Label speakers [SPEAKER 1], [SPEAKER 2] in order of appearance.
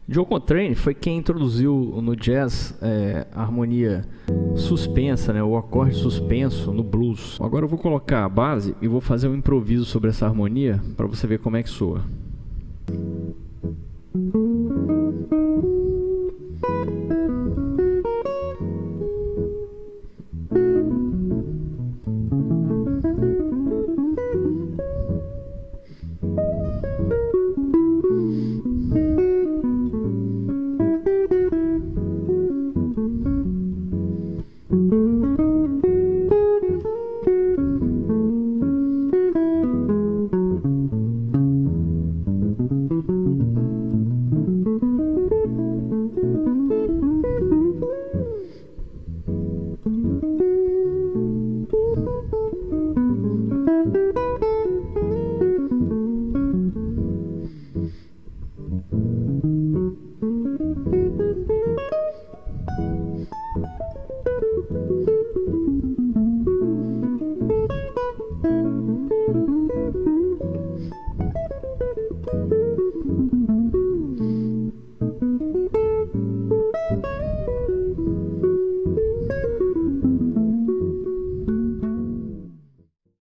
[SPEAKER 1] John Coltrane foi quem introduziu no jazz a harmonia suspensa, né, o acorde suspenso no blues. Agora eu vou colocar a base e vou fazer um improviso sobre essa harmonia para você ver como é que soa.